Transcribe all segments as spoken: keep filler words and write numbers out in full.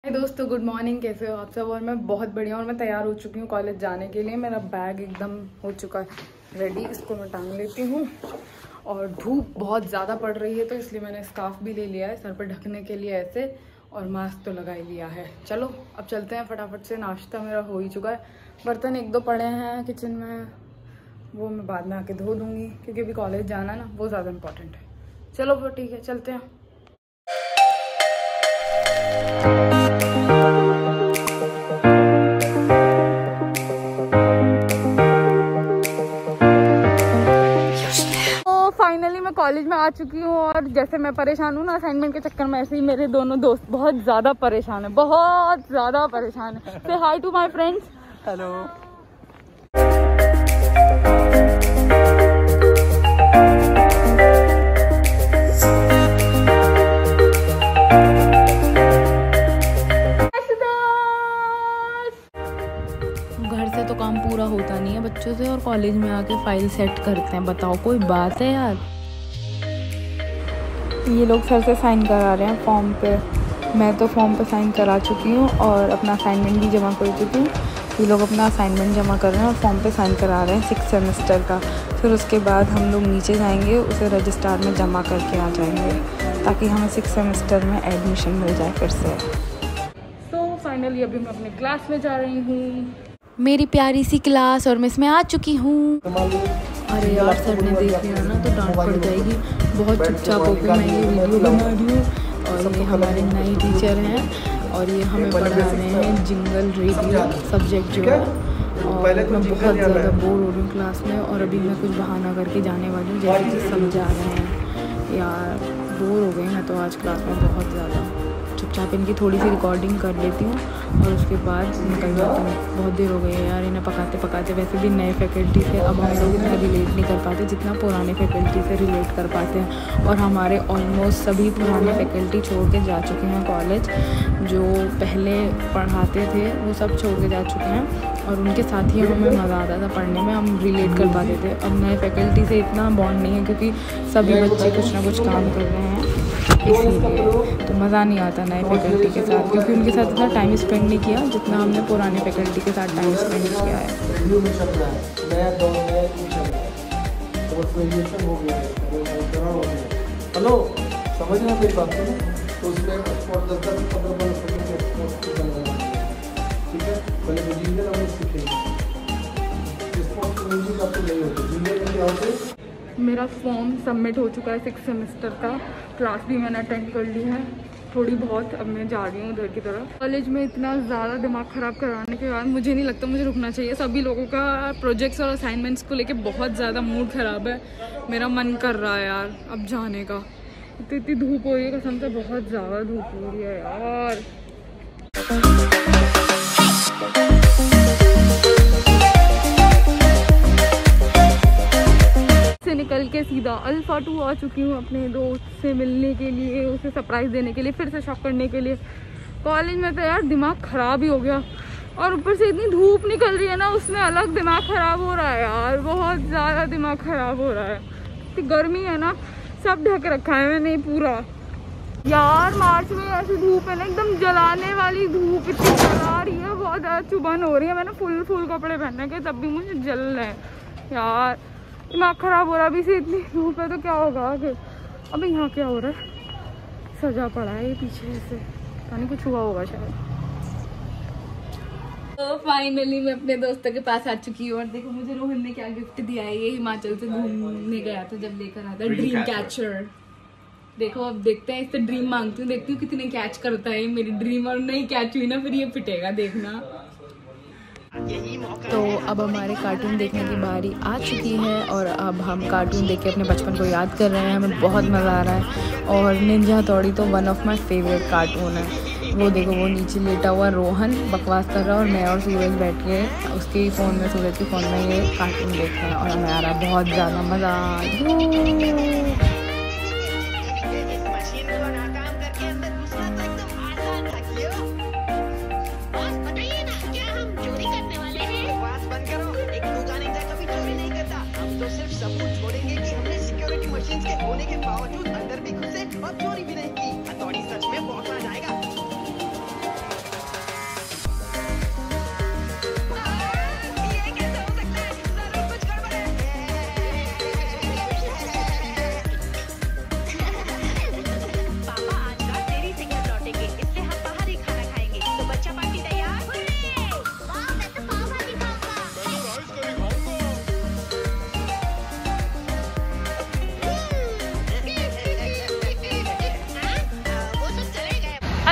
हाय दोस्तों, good morning. कैसे हो आप सब? और मैं बहुत बढ़िया और मैं तैयार हो चुकी हूँ कॉलेज जाने के लिए। मेरा बैग एकदम हो चुका है रेडी, इसको मैं टांग लेती हूँ। और धूप बहुत ज़्यादा पड़ रही है तो इसलिए मैंने स्कार्फ भी ले लिया है सर पर ढकने के लिए ऐसे, और मास्क तो लगा ही लिया है। चलो अब चलते हैं फटाफट से। नाश्ता मेरा हो ही चुका है, बर्तन एक दो पड़े हैं किचन में, वो मैं बाद में आके धो दूँगी क्योंकि अभी कॉलेज जाना है ना, वो ज़्यादा इम्पोर्टेंट है। चलो फिर ठीक है, चलते हैं। फाइनली मैं कॉलेज में आ चुकी हूँ और जैसे मैं परेशान हूँ ना असाइनमेंट के चक्कर में, ऐसे ही मेरे दोनों दोस्त बहुत ज़्यादा परेशान है, बहुत ज़्यादा परेशान है। से hi to my friends. Hello. घर से तो काम पूरा होता नहीं है बच्चों से, और कॉलेज में आके फाइल सेट करते हैं। बताओ कोई बात है यार। ये लोग सर से साइन करा रहे हैं फॉर्म पे। मैं तो फॉर्म पे साइन करा चुकी हूँ और अपना असाइनमेंट भी जमा कर चुकी हूँ। ये लोग अपना असाइनमेंट जमा कर रहे हैं और फॉर्म पे साइन करा रहे हैं सिक्स सेमेस्टर का। फिर उसके बाद हम लोग नीचे जाएंगे, उसे रजिस्ट्रार में जमा करके आ जाएंगे ताकि हमें सिक्स सेमेस्टर में एडमिशन मिल जाए फिर से। तो फाइनली अभी मैं अपने क्लास में जा रही हूँ, मेरी प्यारी सी क्लास, और मैं इसमें आ चुकी हूँ। अरे यार सर ने देख लिया ना तो डांट पड़ जाएगी। बहुत चुपचाप होकर मैं ये वीडियो बना रही हूँ। और ये हमारे नए टीचर हैं और ये हमें पढ़ा रहे हैं जिंगल रेडियो सब्जेक्ट जो है। और मैं बहुत ज़्यादा बोर हो रही हूँ क्लास में, और अभी मैं कुछ बहाना करके जाने वाली हूँ जैसे कि समझा रहे हैं। यार बोर हो गई मैं तो आज क्लास में बहुत ज़्यादा। चुपचाप इनकी थोड़ी सी रिकॉर्डिंग कर लेती हूँ और उसके बाद निकल जाती हूँ। बहुत देर हो गई है यार इन्हें पकाते पकाते। वैसे भी नए फैकल्टी से अब हम लोग इतना रिलेट नहीं कर पाते जितना पुराने फैकल्टी से रिलेट कर पाते हैं। और हमारे ऑलमोस्ट सभी पुराने फैकल्टी छोड़ के जा चुके हैं कॉलेज। जो पहले पढ़ाते थे वो सब छोड़ के जा चुके हैं और उनके साथ ही हमें मज़ा आता था पढ़ने में, हम रिलेट कर पाते थे। अब नए फैकल्टी से इतना बॉन्ड नहीं है क्योंकि सभी बच्चे कुछ ना कुछ काम कर रहे हैं, इसीलिए तो मज़ा नहीं आता नए फैकल्टी के साथ, क्योंकि उनके साथ इतना टाइम स्पेंड नहीं किया जितना हमने पुराने फैकल्टी के साथ टाइम स्पेंड किया है। हेलो, समझना मेरी बात को, तो उसमें एक्सपोर्ट दस दस पंद्रह पंद्रह ठीक है। पहले तो जिंगल हम सीखेंगे, एक्सपोर्ट तो म्यूजिक आपको नहीं होता। जिंगल में क्या होता है? मेरा फॉर्म सबमिट हो चुका है सिक्स सेमेस्टर का। क्लास भी मैंने अटेंड कर ली है थोड़ी बहुत। अब मैं जा रही हूँ उधर की तरफ। कॉलेज में इतना ज़्यादा दिमाग ख़राब करवाने के बाद मुझे नहीं लगता मुझे रुकना चाहिए। सभी लोगों का प्रोजेक्ट्स और असाइनमेंट्स को लेके बहुत ज़्यादा मूड ख़राब है। मेरा मन कर रहा है यार अब जाने का। इतनी इतनी धूप हो रही है, कसम से बहुत ज़्यादा धूप हो रही है यार। से निकल के सीधा अल्फा टू आ चुकी हूँ अपने दोस्त से मिलने के लिए, उसे सरप्राइज़ देने के लिए, फिर से शॉक करने के लिए। कॉलेज में तो यार दिमाग ख़राब ही हो गया, और ऊपर से इतनी धूप निकल रही है ना, उसमें अलग दिमाग ख़राब हो रहा है यार। बहुत ज़्यादा दिमाग ख़राब हो रहा है। इतनी गर्मी है ना, सब ढक रखा है मैंने पूरा। यार मार्च में ऐसी धूप है ना, एकदम जलाने वाली धूप इतनी जला रही है, बहुत ज़्यादा चुभन हो रही है। मैंने फुल फुल कपड़े पहने के तब भी मुझे जल रहे हैं यार। दिमाग ख़राब हो रहा है। अभी से इतनी धूप है तो क्या होगा आगे। अबे यहाँ क्या हो रहा है? सजा पड़ा है ये पीछे से, पता नहीं कुछ हुआ होगा शायद। तो फाइनली मैं अपने दोस्तों के पास आ चुकी हूँ और देखो मुझे रोहन ने क्या गिफ्ट दिया है। ये हिमाचल से घूमने गया था जब लेकर आता ड्रीम कैचर। देखो अब देखते हैं, इससे ड्रीम मांगती हूँ, देखती हूँ कितने कैच करता है मेरी ड्रीम। और नहीं कैच हुई ना फिर ये पिटेगा, देखना। तो अब हमारे कार्टून देखने की बारी आ चुकी है और अब हम कार्टून देख के अपने बचपन को याद कर रहे हैं। हमें बहुत मज़ा आ रहा है। और निंजा हथौड़ी तो one of my favourite cartoon है। वो देखो वो नीचे लेटा हुआ रोहन बकवास कर रहा है और मैं और सूरज बैठ के उसके फ़ोन में, सूरज के फ़ोन में ये कार्टून देख रहे हैं और हमें आ रहा है बहुत ज़्यादा मज़ा।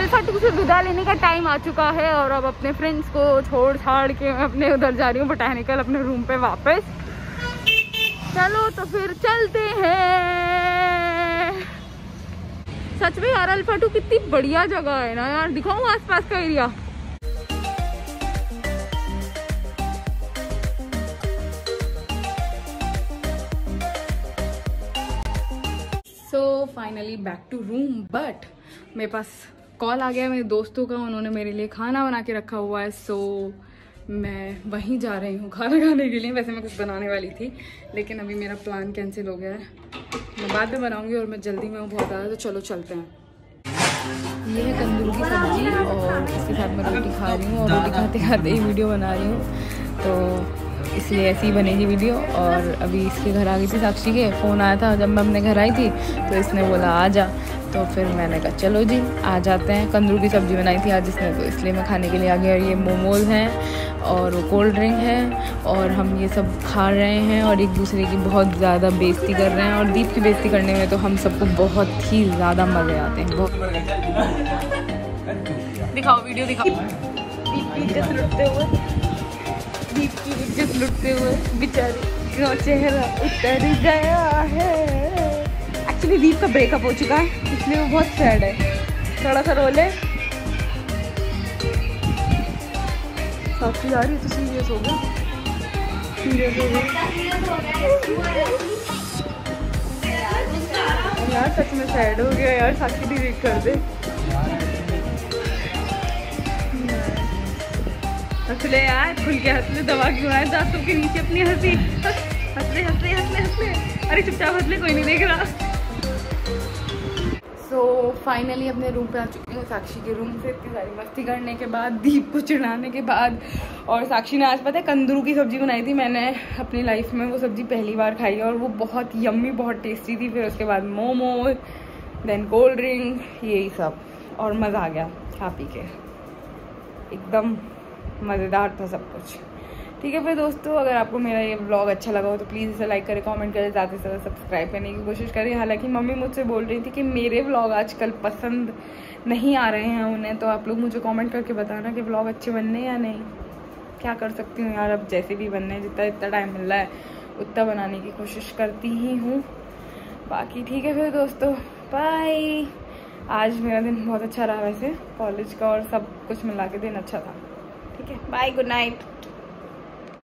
अल्फाटू से विदा लेने का टाइम आ चुका है और अब अपने फ्रेंड्स को छोड़ छाड़ के मैं अपने उधर जा रही हूँ बोटैनिकल अपने रूम पे वापस। चलो तो फिर चलते हैं। सच में यार अल्फाटू कितनी बढ़िया जगह है ना यार, दिखाऊं आसपास का area. So finally back to room, but मेरे पास कॉल आ गया मेरे दोस्तों का, उन्होंने मेरे लिए खाना बना के रखा हुआ है। सो so, मैं वहीं जा रही हूँ खाना खाने के लिए। वैसे मैं कुछ बनाने वाली थी लेकिन अभी मेरा प्लान कैंसिल हो गया है, मैं बाद में बनाऊँगी और मैं जल्दी में हूँ बहुत ज़्यादा। तो चलो चलते हैं। ये है तंदूर की सब्जी और इसके साथ मैं रोटी खा रही हूँ और रोटी खाते खाते ही वीडियो बना रही हूँ, तो इसलिए ऐसी ही बनेगी वीडियो। और अभी इसके घर आ गई थी साक्षी के, फ़ोन आया था जब मैं अपने घर आई थी तो इसने बोला आ जा, तो फिर मैंने कहा चलो जी आ जाते हैं। तंदूर की सब्ज़ी बनाई थी आज इसने, तो इसलिए मैं खाने के लिए आ गई। और ये मोमोज़ हैं और वो कोल्ड ड्रिंक है और हम ये सब खा रहे हैं और एक दूसरे की बहुत ज़्यादा बेइज्जती कर रहे हैं। और दीप की बेइज्जती करने में तो हम सबको बहुत ही ज़्यादा मज़े आते हैं। दिखाओ वीडियो दिखाओ। दीप की इज्जत लुटते हुए दीप की इज्जत लुटते हुए बेचारे का चेहरा उतर गया है। एक्चुअली दीप का ब्रेकअप हो चुका है इसलिए वो बहुत सैड है। थोड़ा सा रोले। साक्षी आ रही है तो सीरियस हो गया, सीरियस हो गया यार, सच में सैड हो गया यार। साक्षी डिलीट कर दे। हंस ले यार, खुल के हंस ले, दबा क्यों है दांतों के नीचे अपनी हंसी। हंस ले हंस ले हंस ले हंस ले, अरे चुपचाप हंस ले, कोई नहीं देख रहा। सो फाइनली अपने रूम पे आ चुकी हूँ, साक्षी के रूम से इतनी सारी मस्ती करने के बाद, दीप को चिढ़ाने के बाद। और साक्षी ने आज पता है कंदरू की सब्ज़ी बनाई थी, मैंने अपनी लाइफ में वो सब्ज़ी पहली बार खाई है और वो बहुत यम्मी बहुत टेस्टी थी। फिर उसके बाद मोमो, देन कोल्ड ड्रिंक, यही सब, और मज़ा आ गया खा पी के, एकदम मज़ेदार था सब कुछ। ठीक है फिर दोस्तों, अगर आपको मेरा ये व्लॉग अच्छा लगा हो तो प्लीज़ इसे लाइक करें, कमेंट करें, ज़्यादा से ज़्यादा सब्सक्राइब करने की कोशिश करें। हालांकि मम्मी मुझसे बोल रही थी कि मेरे व्लॉग आजकल पसंद नहीं आ रहे हैं उन्हें, तो आप लोग मुझे कमेंट करके बताना कि व्लॉग अच्छे बनने या नहीं। क्या कर सकती हूँ यार, अब जैसे भी बनने, जितना इतना टाइम मिल रहा है उतना बनाने की कोशिश करती ही हूँ। बाकी ठीक है फिर दोस्तों, बाय। आज मेरा दिन बहुत अच्छा रहा वैसे, कॉलेज का और सब कुछ मिला के दिन अच्छा था। ठीक है, बाय, गुड नाइट।